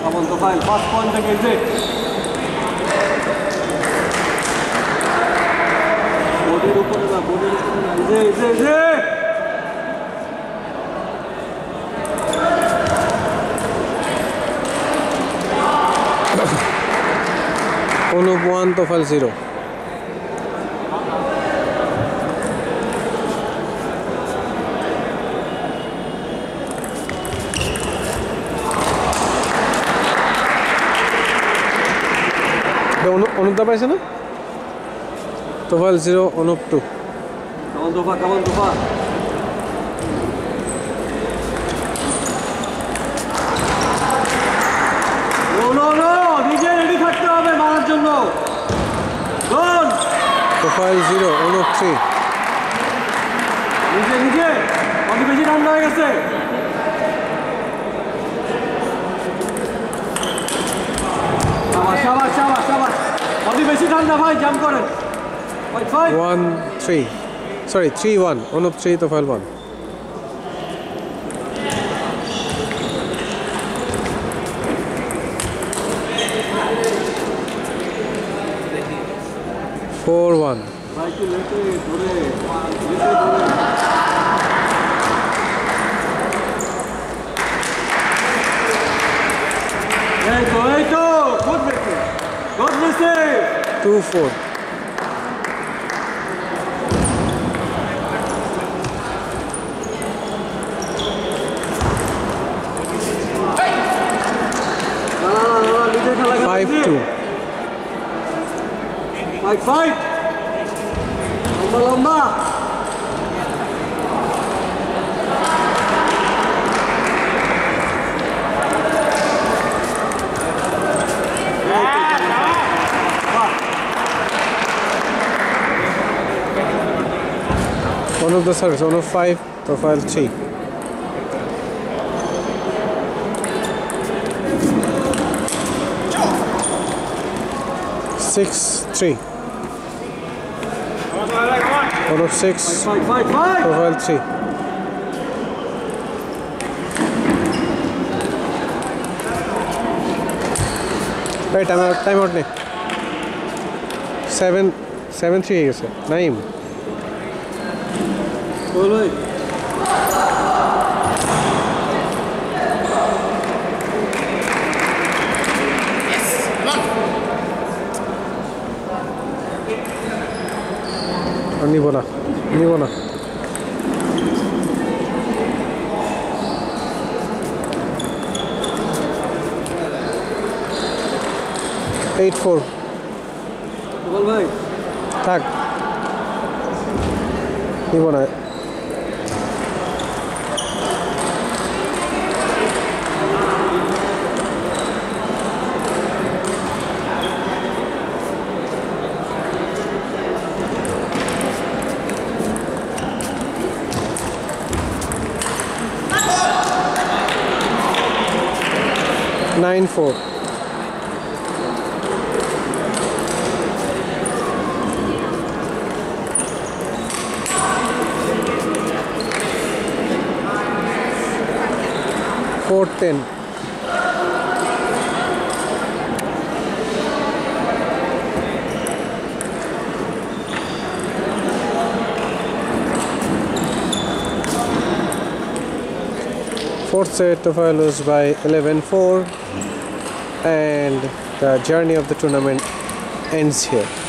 Come on, Tofail. First point against it. Bodyর উপরে না, bodyর উপরে না. Easy. Anup 1, Tofail 0. Anup da paise na? Tofail 0, Anup 2. Come on, Tofa. No. নিজে ready থাকতে হবে মারার জন্য। গোল। Tofail 0, Anup 3. নিজে অনেক বেশি রান হয়ে গেছে। শাবাশ। অনেক বেশি রান না ভাই, জাম্প করেন। 1, 3. Sorry, 3-1. Anup 3, Tofail 1. Four one. Good message. 2-4. Five two. Fight. Lomba. One of the service, 105, Tofail 3. Six three. 106, Tofail 3. Right, time out. 7-3 है सर. Naeem. बोलो. निबो ना. 8-4. बोल भाई. থাক. নিবো না. Nine four. Four 10. Fourth set, Tofail lose by 11-4, and the journey of the tournament ends here.